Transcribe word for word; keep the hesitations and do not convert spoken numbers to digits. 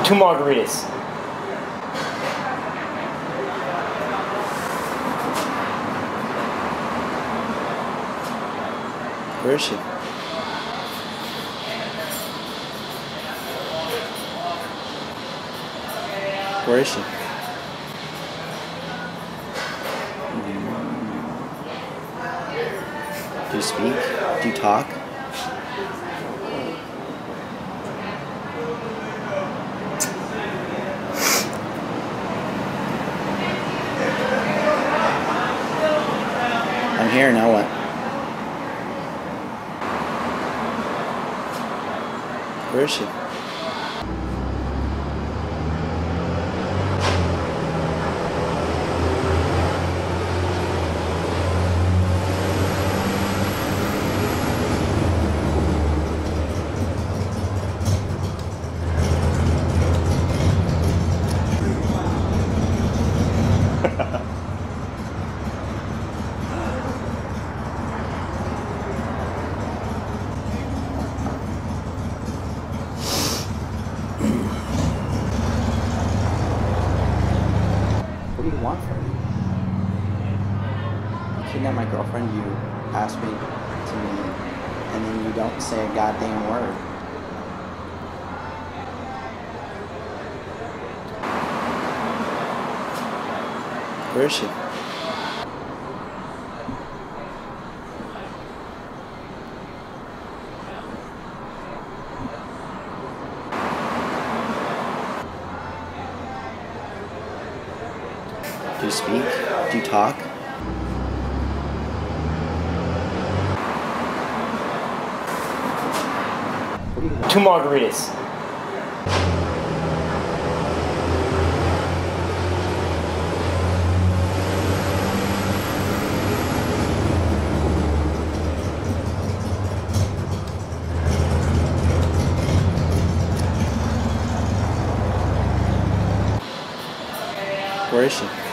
Two margaritas. Where is she? Where is she? Do you speak? Do you talk? I'm here, now what? Where is she? What do you want from me? You kidnapped my girlfriend, you asked me to meet, and then you don't say a goddamn word. Where is she? Do you speak? Do you talk? What do you want? Two margaritas. Where is she?